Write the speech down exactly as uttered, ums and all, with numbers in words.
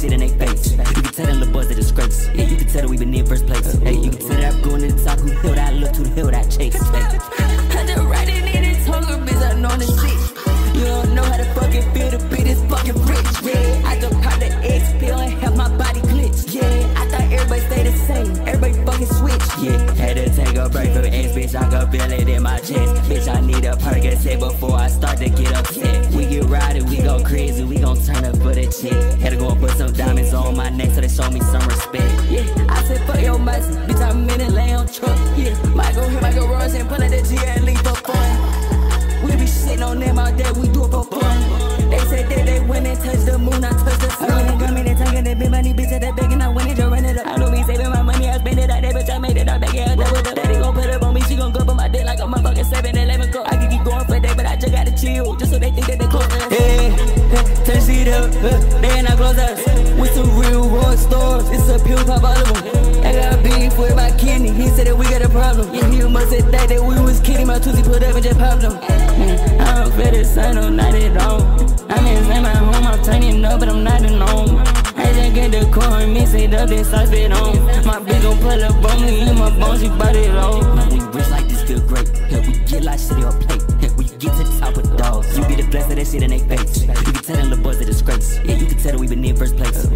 shit in they face. You can tell them the boys a disgrace. Yeah, you can tell that we been in first place. Hey, you can tell that I'm going to the top. Who the hell that I look to, the hell that I chase. I just riding in this hunger, bitch, I know the shit. You don't know how to fucking feel to be this fucking rich. Yeah, I just popped the X pill and have my body glitch. Yeah, I thought everybody stay the same, everybody fucking switch. Yeah, had to take a break from X, bitch, I can feel it in my chest. Bitch, I need a Percocet before I start to get upset. We get riding, we go crazy, we gon' turn up for the chick. Had to go and put some diamonds on my neck so they show me some respect. Yeah, I said fuck your mercy, bitch, I'm in it, lay on truck. Yeah, might go hit, might go rush and pull out the G and leave for fun. We be shitting on them all day, we do it for fun. They said that they went and touched the moon, I touched the sun. I went and got me the tank and the big money, bitch, at that bag and I went and just ran it up. I don't be saving my money, I spend it out there, bitch, I made it all back, yeah, double up. Daddy gon' put up on me, she gon' go up on my dick like a motherfucking seven eleven cup. I can keep going for that, but I just gotta chill, just so they think that they close us. Hey, hey, turn shit up, uh, they ain't not close us. With some real road stores, it's a pill pop all of them. I got a beef with my kidney, he said that we got a problem. Yeah, he must have thought that we was kidding, my Tuesday put up and just popped them. Mm, I don't feel the sun, no, not at all. I'm inside my home, I'm turning up, but I'm not alone. I just get the car and mix it up, then sauce it on. My bitch gon' pull up on me, in my bones, she bought it all. We rich like this feel great, yeah, we get like shit on plate. Yeah, we get to the top with dogs, you be the blessed of that shit in they face. You can tell them the boys a disgrace, yeah, you can tell that we been in first place.